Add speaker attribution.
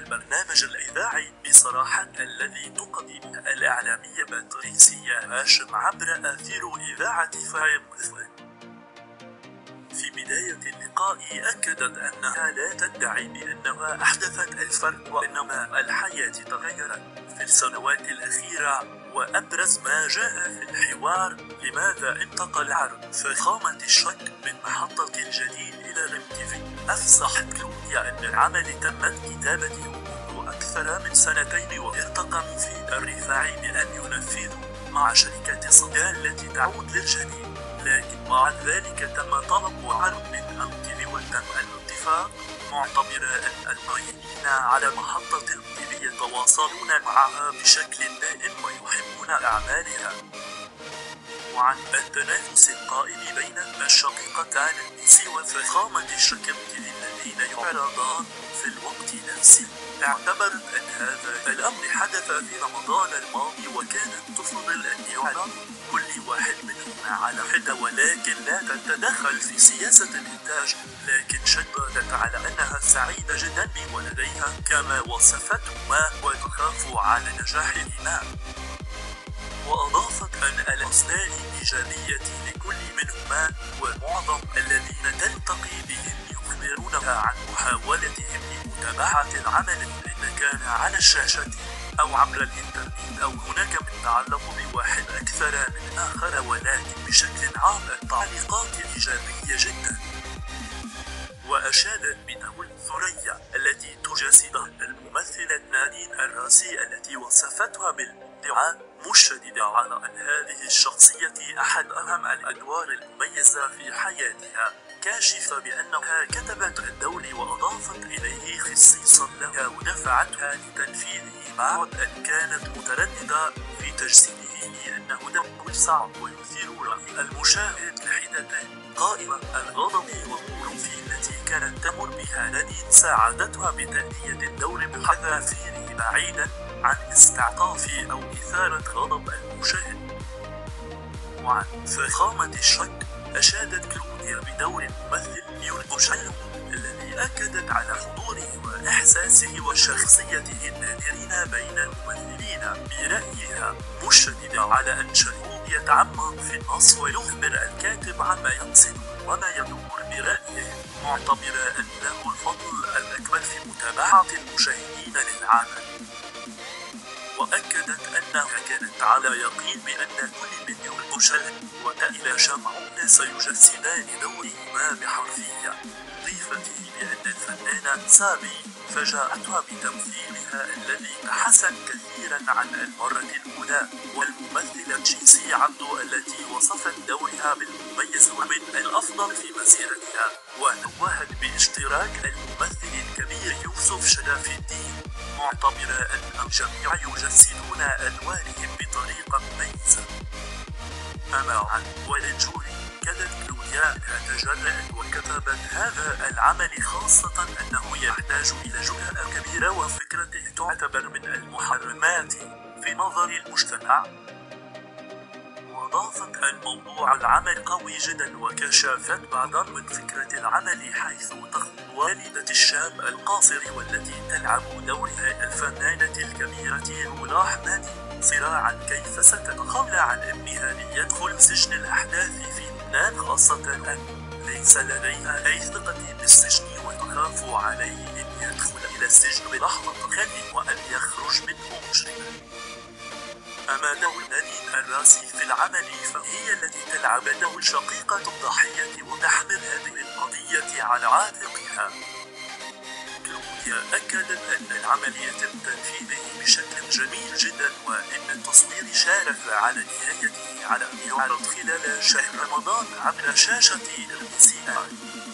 Speaker 1: البرنامج الإذاعي بصراحة الذي تقدم الإعلامية باتريسيا هاشم عبر أثير إذاعة فايم. في بداية اللقاء أكدت أنها لا تدعي بأنها أحدثت الفرق وإنما الحياة تغيرت في السنوات الأخيرة. وأبرز ما جاء في الحوار: لماذا انتقل عرض فخامة الشك من محطة الجليل إلى ريم تي في؟ أفصحت كلوديا أن العمل تمت كتابته منذ أكثر من 2 سنين، وارتقى مفيد الرفاعي بأن ينفذه مع شركة صدى التي تعود للجليل، لكن مع ذلك تم طلب عرض من ريم تي في وتم الاتفاق، معتبرا أن القائمين على محطة ريم تي في يتواصلون معها بشكل دائم ويحبون أعمالها. وعن التنافس القائم بين الشقيقتان سي وفخامة الشركة الذين يعرضان في الوقت نفسه، اعتبرت أن هذا الأمر حدث في رمضان الماضي، وكانت تفضل أن يعرض كل واحد منهما على حدة ولكن لا تتدخل في سياسة الإنتاج، لكن شددت على أنها سعيدة جدا بولديها كما وصفتهما وتخاف على نجاحهما. وأضافت أن الأصداء الإيجابية لكل منهما، ومعظم الذين تلتقي بهم يخبرونها عن محاولتهم لمتابعة العمل إن كان على الشاشة أو عبر الإنترنت أو هناك من يتعلق بواحد أكثر من آخر، ولكن بشكل عام التعليقات إيجابية جدا. وأشادت بدور ثريا التي تجسدها الممثلة نادين الراسي التي وصفتها بالمبدعة، مشددة على أن هذه الشخصية أحد أهم الأدوار المميزة في حياتها، كاشفة بأنها كتبت الدور وأضافت إليه خصيصا لها ودفعتها لتنفيذه بعد أن كانت مترددة في تجسيده لأنه دور صعب ويثير رأي المشاهد لحدته. قائمة الغضب والظروف التي كانت تمر بها نادين ساعدتها بتأدية الدور بحذافيره بعيدا عن استعطاف أو إثارة غضب المشاهد. وعن فخامة الشك أشادت كلوديا بدور الممثل يورجو شالو الذي أكدت على حضوره وإحساسه وشخصيته النادرين بين الممثلين برأيها، مشددة على أن شالو يتعمق في النص ويخبر الكاتب عما يقصد وما يدور برأيه، معتبرا أن له الفضل الأكبر في متابعة المشاهدين للعمل. وأكدت أنها كانت على يقين بأن كل من يورجو شالو وتائلا شمعون سيجسدان دورهما بحرفية، ضيفته بأن الفنانة سابي فاجأتها بتمثيلها الذي تحسن كثيرا عن المرة الأولى، والممثلة جيسي عبدو التي وصفت دورها بالمميز ومن الأفضل في مسيرتها، ونوهت باشتراك الممثل الكبير يوسف شرف الدين، معتبرا أن الجميع يجسدون أدوارهم بطريقة مميزة. أما عن ولنجوري كانت كلوديا أنها تجرأت وكتبت هذا العمل، خاصة أنه يحتاج إلى جرأة كبيرة وفكرته تعتبر من المحرمات في نظر المجتمع. وأضافت أن موضوع العمل قوي جدا، وكشفت بعضا من فكرة العمل حيث تخوض والدة الشاب القاصر والتي تلعب دورها الفنانة الكبيرة رولا حمادي صراعا كيف ستتخلى عن ابنها ليدخل سجن الأحداث في لبنان، خاصة أن ليس لديها أي ثقة بالسجن وتخاف عليه أن يدخل إلى السجن بلحظة خلي وأن يخرج منه مجرما. أما دور نادين الراسي في العمل فهي التي تلعب دور شقيقة الضحية وتحمل هذه القضية على عاتقها. كلوديا أكدت أن العمل يتم تنفيذه بشكل جميل جدا، وأن التصوير شارف على نهايته على أن يعرض خلال شهر رمضان عبر شاشة RTCI.